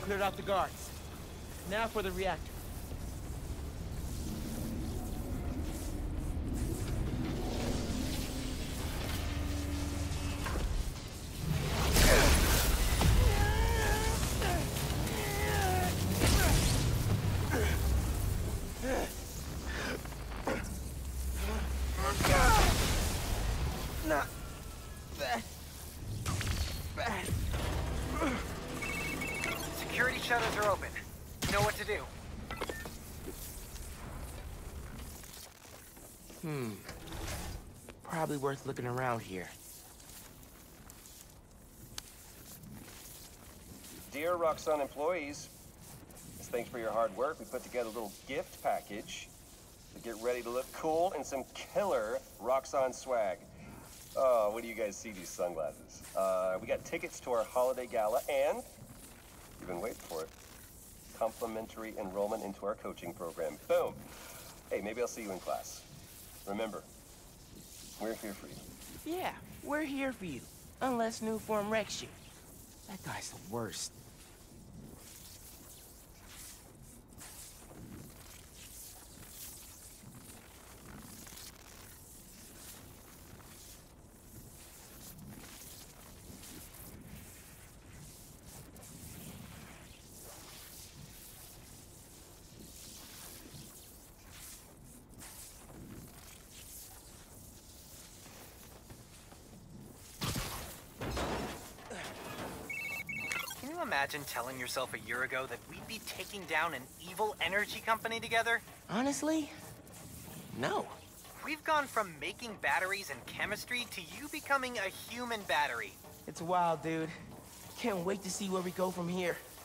cleared out the guards. Now for the reactor. Not that bad. Security shutters are open. You know what to do. Probably worth looking around here. Dear Roxxon employees, as thanks for your hard work, we put together a little gift package to get ready to look cool in some killer Roxxon swag. Oh, what do you guys see, these sunglasses? We got tickets to our holiday gala and, you've been waiting for it, complimentary enrollment into our coaching program. Boom. Hey, maybe I'll see you in class. Remember, we're here for you. Yeah, we're here for you. Unless Nuform wrecks you. That guy's the worst. Can you imagine telling yourself a year ago that we'd be taking down an evil energy company together? Honestly? No. We've gone from making batteries and chemistry to you becoming a human battery. It's wild, dude. Can't wait to see where we go from here.